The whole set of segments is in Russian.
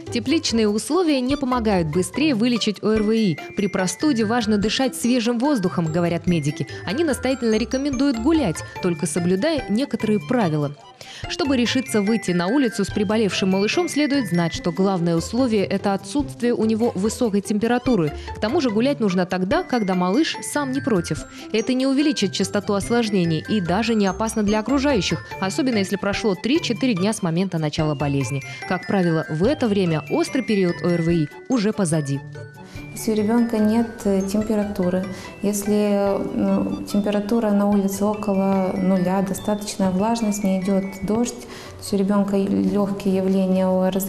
Тепличные условия не помогают быстрее вылечить ОРВИ. При простуде важно дышать свежим воздухом, говорят медики. Они настоятельно рекомендуют гулять, только соблюдая некоторые правила. Чтобы решиться выйти на улицу с приболевшим малышом, следует знать, что главное условие – это отсутствие у него высокой температуры. К тому же гулять нужно тогда, когда малыш сам не против. Это не увеличит частоту осложнений и даже не опасно для окружающих, особенно если прошло 3-4 дня с момента начала болезни. Как правило, в это время острый период ОРВИ уже позади. Если у ребенка нет температуры, если температура на улице около нуля, достаточная влажность, не идет дождь, то есть у ребенка легкие явления ОРЗ,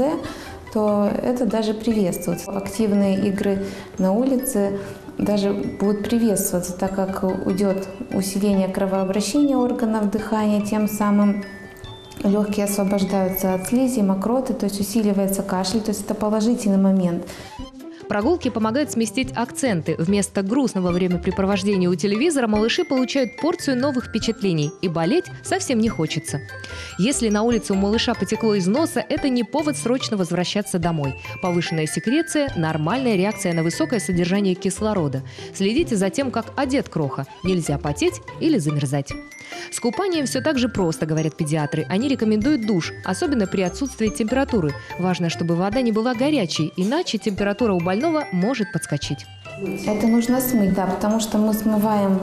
то это даже приветствуется. Активные игры на улице даже будут приветствоваться, так как уйдет усиление кровообращения органов дыхания, тем самым легкие освобождаются от слизи, мокроты, то есть усиливается кашель, то есть это положительный момент. Прогулки помогают сместить акценты. Вместо грустного времяпрепровождения у телевизора малыши получают порцию новых впечатлений, и болеть совсем не хочется. Если на улице у малыша потекло из носа, это не повод срочно возвращаться домой. Повышенная секреция – нормальная реакция на высокое содержание кислорода. Следите за тем, как одет кроха. Нельзя потеть или замерзать. С купанием все так же просто, говорят педиатры. Они рекомендуют душ, особенно при отсутствии температуры. Важно, чтобы вода не была горячей, иначе температура у больного может подскочить. Это нужно смыть, да, потому что мы смываем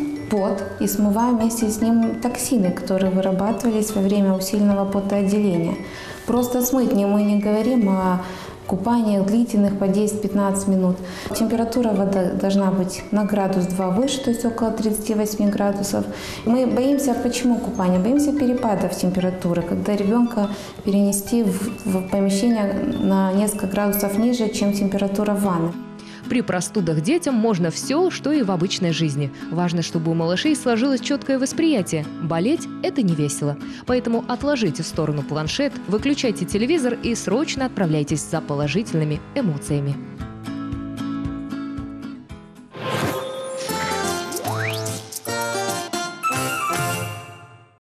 пот и смываем вместе с ним токсины, которые вырабатывались во время усиленного потоотделения. Просто смыть мы не говорим о купаниях длительных по 10-15 минут. Температура воды должна быть на градус 2 выше, то есть около 38 градусов. Мы боимся, почему купания? Боимся перепадов температуры, когда ребенка перенести в помещение на несколько градусов ниже, чем температура ванны. При простудах детям можно все, что и в обычной жизни. Важно, чтобы у малышей сложилось четкое восприятие. Болеть – это не весело. Поэтому отложите в сторону планшет, выключайте телевизор и срочно отправляйтесь за положительными эмоциями.